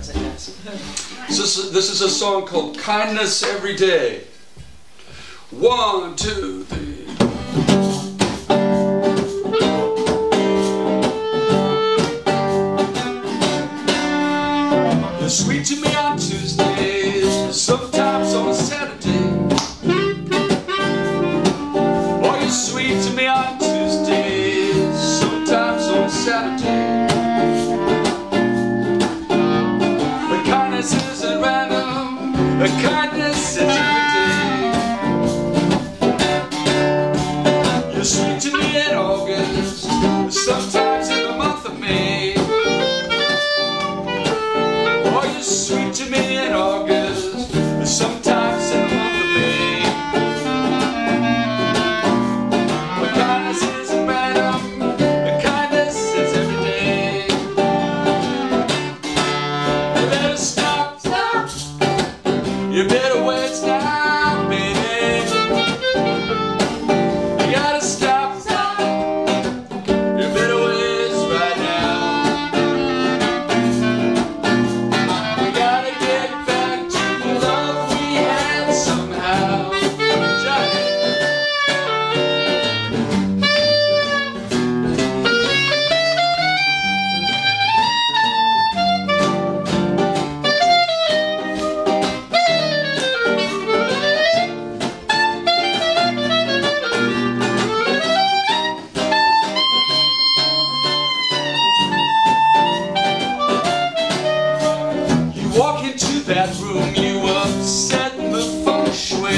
said yes. This is a song called Kindness Every Day. 1, 2, 3. You're sweet to me on Tuesdays, sometimes on Saturday. Oh, you're sweet to me on Tuesdays, sometimes on Saturday. The kindness isn't random, the kindness is every day. You're sweet to me in August, sometimes in the month of May. Sweet to me in August, sometimes in the month of May. The kindness isn't random, the kindness is every day. You better stop, stop. You better wait now, baby. You gotta stop, stop. You better wait right now. Walk into that room, you upset the feng shui.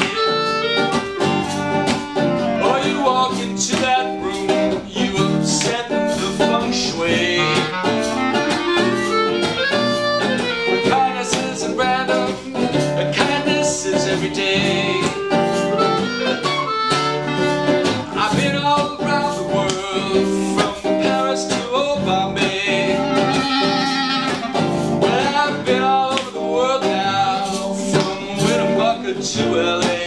Oh, you walk into that room, you upset the feng shui. The kindness isn't random, the kindness is every day. I've been all around the world, from Paris to old Bombay. I've been all over the world now, from Winnemucca to LA.